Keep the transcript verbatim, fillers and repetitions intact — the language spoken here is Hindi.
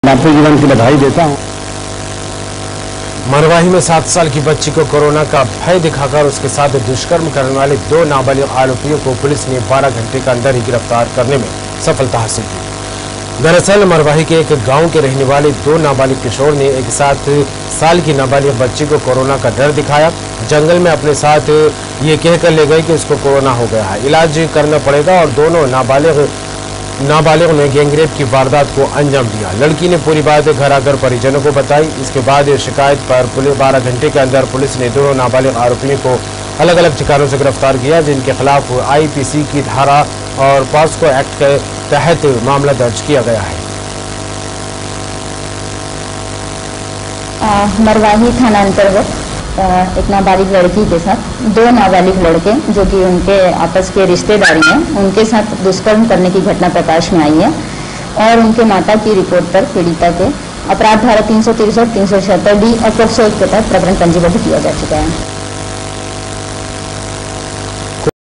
आपको जीवन की बधाई देता हूँ। मरवाही में सात साल की बच्ची को कोरोना का भय दिखाकर उसके साथ दुष्कर्म करने वाले दो नाबालिग आरोपियों को पुलिस ने बारह घंटे के अंदर ही गिरफ्तार करने में सफलता हासिल की। दरअसल मरवाही के एक गांव के रहने वाले दो नाबालिग किशोर ने एक सात साल की नाबालिग बच्ची को कोरोना का डर दिखाया। जंगल में अपने साथ ये कहकर ले गए कि उसको कोरोना हो गया है, इलाज करना पड़ेगा, और दोनों नाबालिग नाबालिग ने गैंगरेप की वारदात को अंजाम दिया। लड़की ने पूरी बात घर आकर परिजनों को बताई। इसके बाद शिकायत पर पुलिस बारह घंटे के अंदर पुलिस ने दोनों नाबालिग आरोपियों को अलग अलग ठिकानों से गिरफ्तार किया, जिनके खिलाफ आईपीसी की धारा और पॉस्को एक्ट के तहत मामला दर्ज किया गया है। मरवाही थाना अंतर्गत एक नाबालिग लड़की के साथ दो नाबालिग लड़के जो कि उनके आपस के रिश्तेदारी हैं, उनके साथ दुष्कर्म करने की घटना प्रकाश में आई है और उनके माता की रिपोर्ट पर पीड़िता के अपराध धारा तीन सौ तिरसठ तीन सौ छिहत्तर डी और पोक्सो के तहत प्रकरण पंजीबद्ध किया जा चुका है।